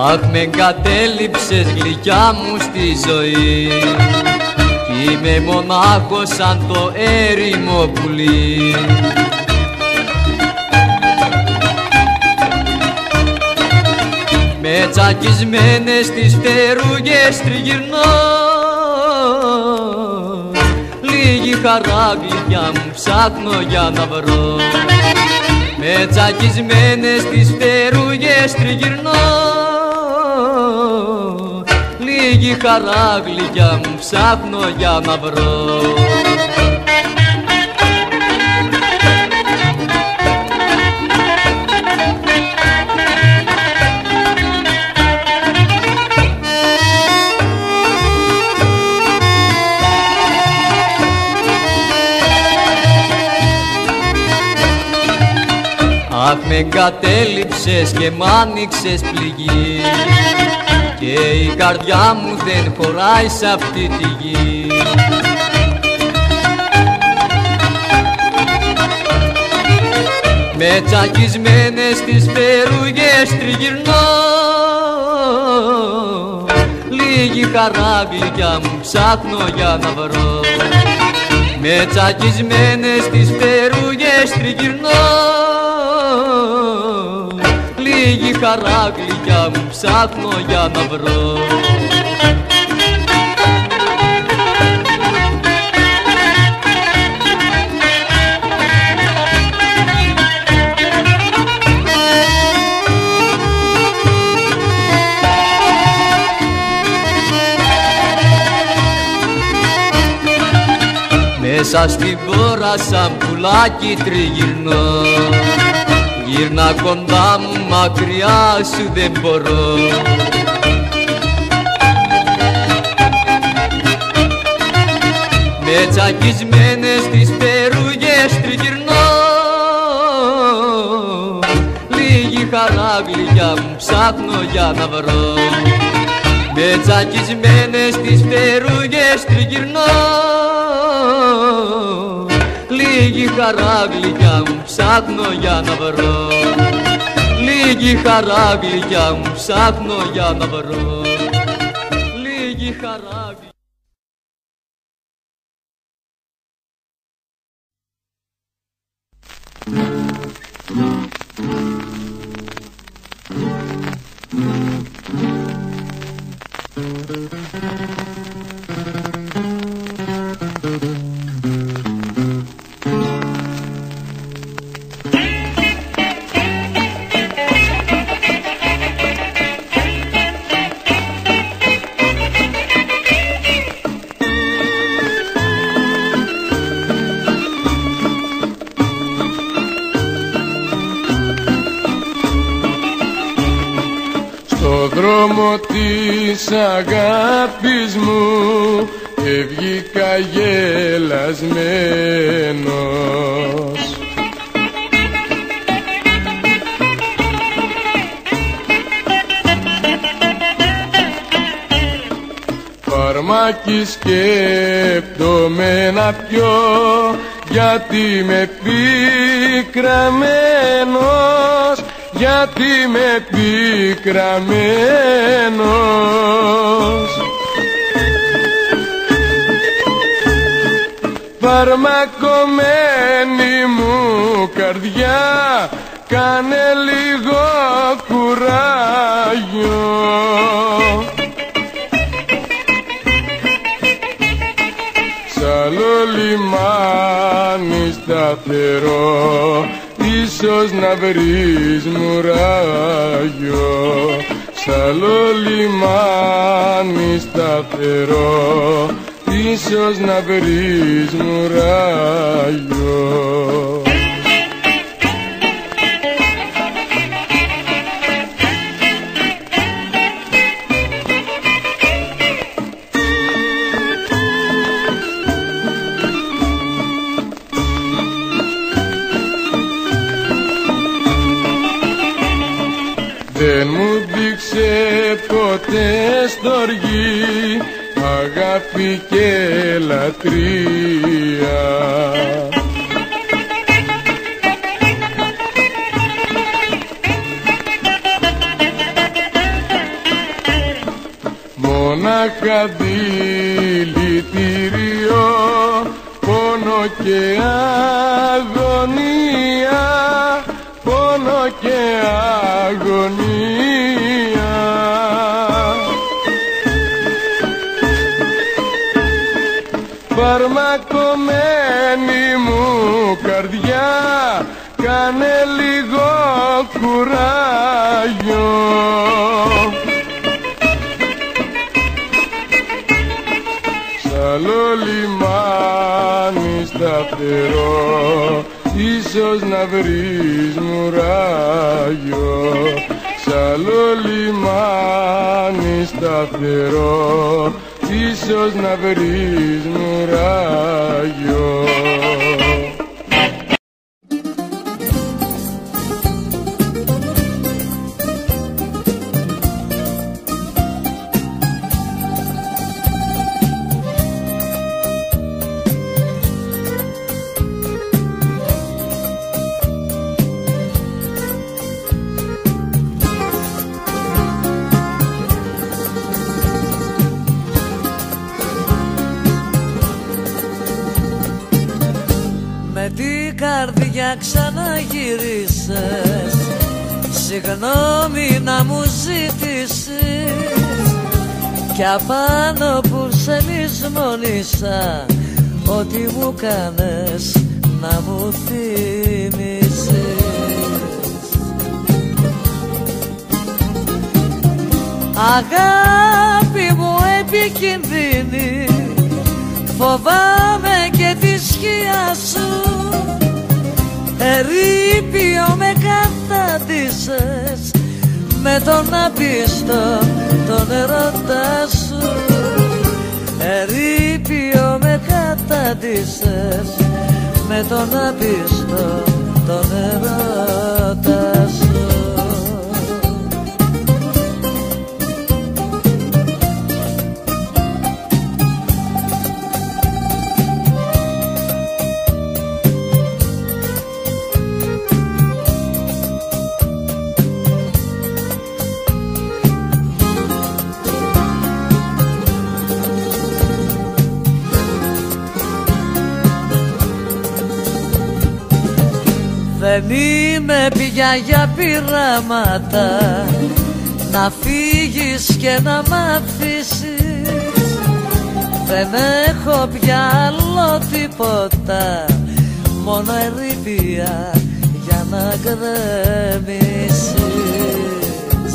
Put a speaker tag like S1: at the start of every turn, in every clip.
S1: Αχ, με εγκατέλειψες γλυκιά μου στη ζωή κι είμαι μονάχος σαν το έρημο πουλί. Με τσακισμένες τις φτερούγες τριγυρνώ, λίγη χαρά γλυκιά μου ψάχνω για να βρω. Με τσακισμένες τις φτερούγες τριγυρνώ, λίγη χαρά γλυκιά μου ψάχνω για να βρω. Αχ, με εγκατέλειψες και μ' άνοιξες πληγή και η καρδιά μου δεν χωράει σ' αυτή τη γη. Με τσακισμένες τις φτερούγες τριγυρνώ, λίγη χαρά γλυκιά μου ψάχνω για να βρω. Με τσακισμένες τις φτερούγες τριγυρνώ, λίγη χαρά γλυκιά μου ψάχνω για να βρω. Μέσα στην πόρα σαν πουλάκι τριγυρνώ, γύρνα κοντά μου, μακριά σου δεν μπορώ. Με τσακισμένες τις φτερούγες τριγυρνώ, λίγη χαρά γλυκιά μου ψάχνω για να βρω. Με τσακισμένες τις φτερούγες τριγυρνώ, λίγη χαρά γλυκιά μου ψάχνω για να βρω. Λίγη χαρά γλυκιά μου ψάχνω για να βρω. Λίγη χαρά.
S2: Στο δρόμο της αγάπης μου και βγήκα γελασμένος. Φαρμάκι σκέπτομαι να πιω γιατί είμαι πικραμένος, γιατί είμαι πικραμένος. Φαρμακωμένη μου καρδιά, κάνε λίγο κουράγιο. Σ' άλλο λιμάνι σταθερό, ίσως να βρεις μουράγιο. Σ' άλλο λιμάνι σταθερό, ίσως να βρεις μουράγιο. Δεν μου δείξε ποτέ στοργή, αγάπη και λατρεία. είχα δηλητήριο, πόνο και αγωνία, πόνο και αγωνία. Φαρμακωμένη μου καρδιά, κάνε λίγο κουράγιο. Σ' άλλο λιμάνι σταθερό, ίσως να βρεις μουράγιο. Σ' άλλο λιμάνι σταθερό, ίσως να βρεις μουράγιο.
S3: Καρδιά ξαναγύρισες, συγγνώμη να μου ζητήσεις, κι απάνω που σε λησμονήσα, ό,τι μου κάνες να μου θυμίσεις. Αγάπη μου επικίνδυνη, φοβάμαι και τη σκιά σου. Ερείπιο με κατάντησες, με τον απίστο τον ερώτα σου. Ερείπιο με κατάντησες, με τον απίστο τον ερώτα σου. Δεν είμαι πια για πειράματα, να φύγεις και να μ' αφήσεις. Δεν έχω πια άλλο τίποτα, μόνο ερήπια για να γκρεμίσεις.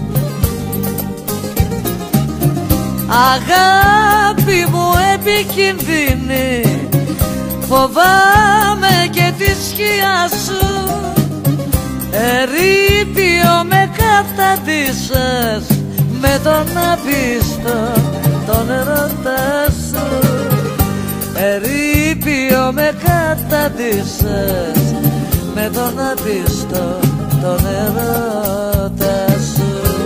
S3: Αγάπη μου επικίνδυνη, φοβάμαι και τη σκιά σου. Ερείπιο με καταντήσες, με τον απίστο τον ερώτα σου. Ερείπιο με καταντήσες, με τον απίστο τον ερώτα σου.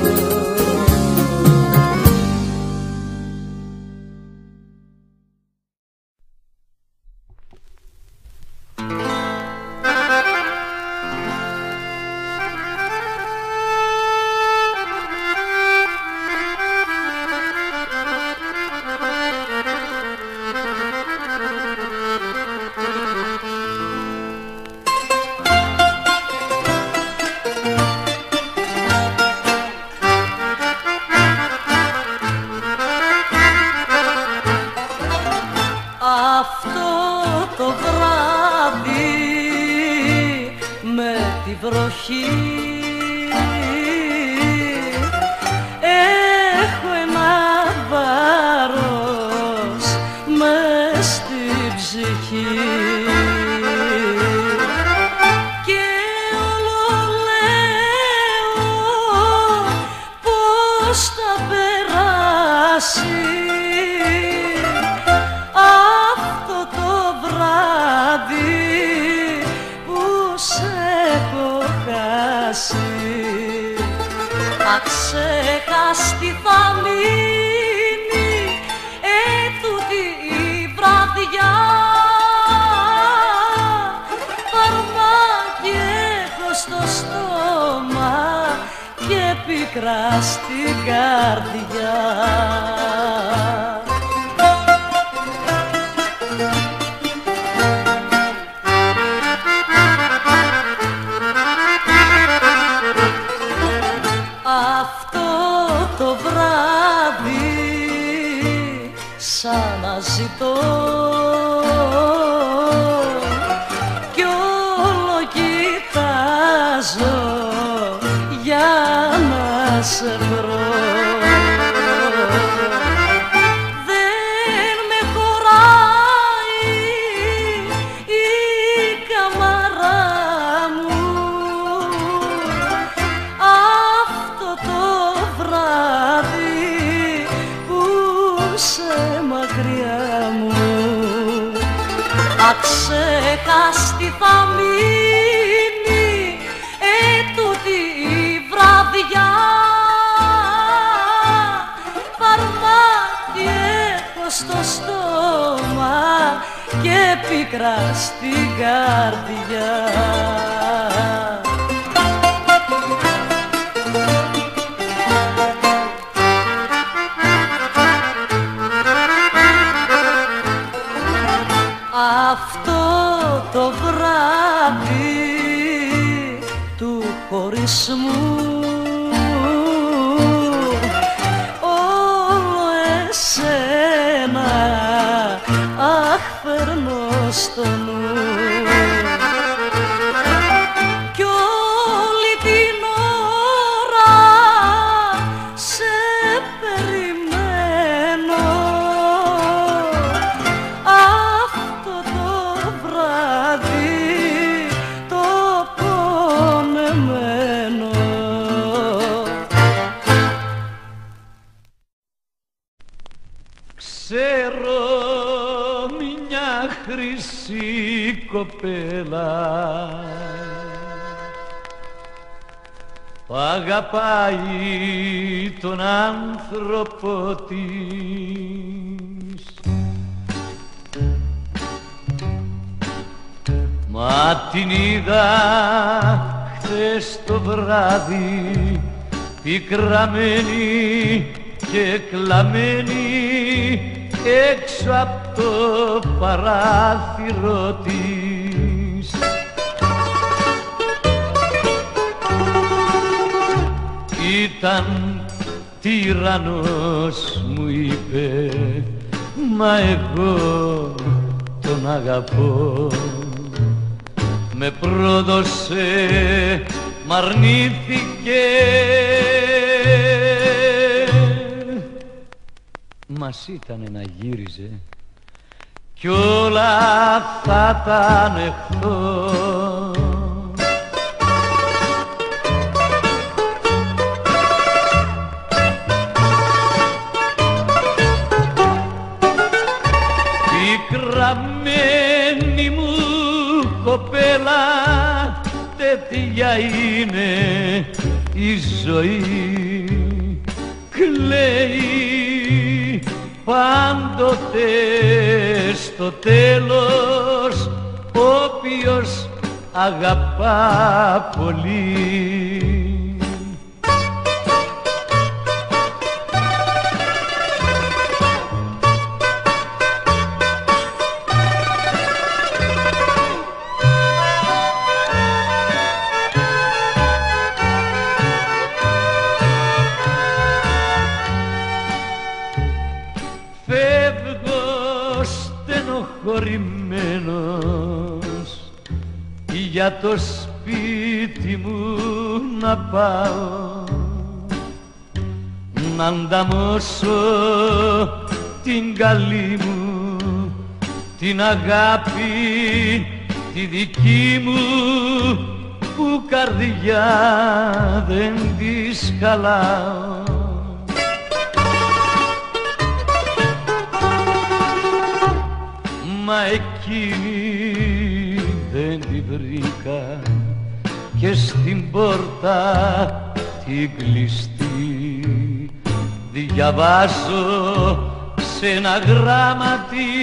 S4: Έχω ένα βάρος μες στην ψυχή και όλο λέω πώς θα περάσει αυτό το βράδυ που σε έχω χάσει. Αξέχαστη θα μείνει ετούτη η βραδιά, φαρμάκι έχω στο στόμα και πικρά στην καρδιά.
S3: σε βρω. Δεν με χωράει η καμαρά μου αυτό το βράδυ που σε μακριά μου. Αξέχαστη θα μείνει ετούτη η βραδιά. Φαρμάκι έχω στο στόμα και πίκρα στην καρδιά. Αυτό το βράδυ του χωρισμού όλο εσένα αχ φέρνω στο νου. Κι όλη την ώρα σε περιμένω. Αυτό το βράδυ το πονεμένο.
S5: Ξέρω μια χρυσή κοπέλα που αγαπάει τον άνθρωπο της. Μα την είδα χθες το βράδυ πικραμένη και κλαμμένη έξω απ' το παράθυρο της. Ήταν τυραννός μου είπε, μα εγώ τον αγαπώ. Με πρόδωσε, μ' αρνήθηκε, μας ήτανε να γύριζε κι όλα θα τα ανεχθώ. Πικραμένη μου κοπέλα, τέτοια είναι η ζωή. Κλαίει πάντοτε στο τέλος όποιος αγαπά πολύ. Στενοχωρημένος για το σπίτι μου να πάω, να ανταμώσω την καλή μου την αγάπη τη δική μου που καρδιά δεν της χαλάω. Μα εκείνη δεν τη βρήκα και στην πόρτα την κλειστή διαβάζω σε ένα γράμμα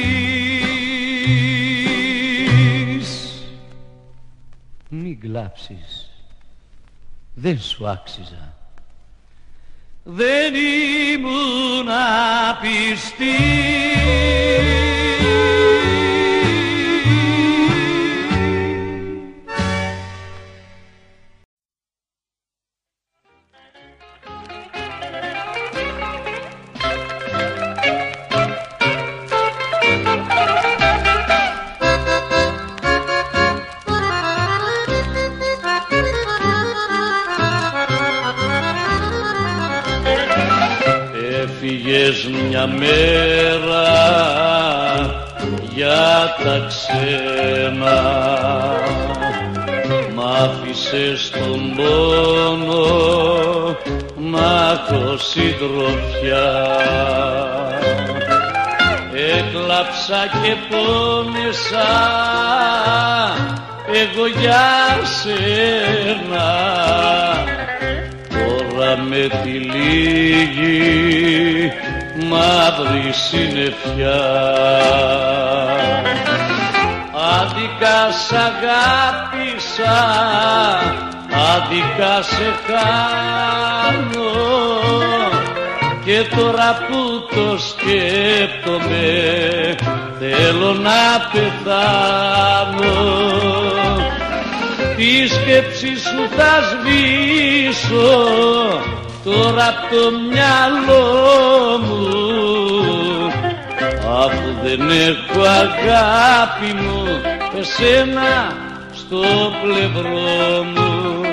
S5: της. Μην κλάψεις, δεν σου άξιζα, δεν ήμουν απιστή. μια μέρα για τα ξένα, μ' άφησες στον πόνο να έχω συντροφιά. Έκλαψα και πόνεσα εγώ για σένα, τώρα με τη λίγη μαύρη συννεφιά. Άδικα σ' αγάπησα, άδικα σε χάνω, και τώρα που το σκέπτομαι θέλω να πεθάνω. Τη σκέψη σου θα σβήσω τώρα απ' το μυαλό μου, αφού δεν έχω αγάπη μου εσένα στο πλευρό μου.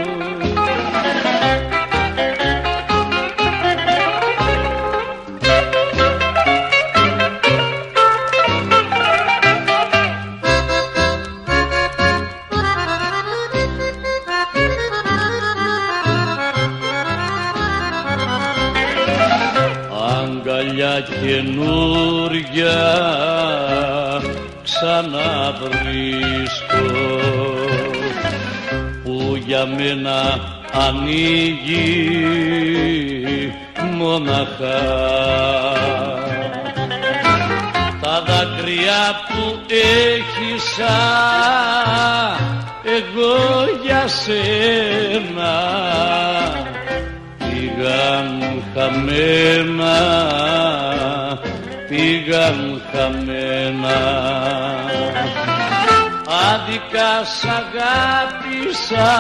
S5: Αγκαλιά καινούρια ξαναβρίσκω, που για μένα ανοίγει μοναχά. Τα δάκρυα που έχισα εγώ για σένα πήγαν χαμένα, πήγαν χαμένα. Άδικα σ' αγάπησα,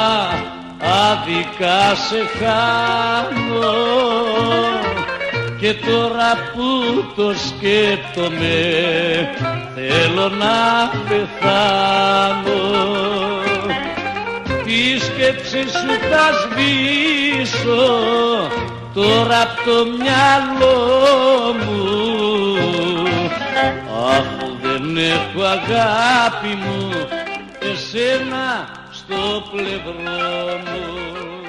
S5: άδικα σε χάνω, και τώρα που το σκέπτομαι θέλω να πεθάνω. Τη σκέψη σου θα σβήσω τώρα απ' το μυαλό μου, αφού δεν έχω αγάπη μου εσένα στο πλευρό μου.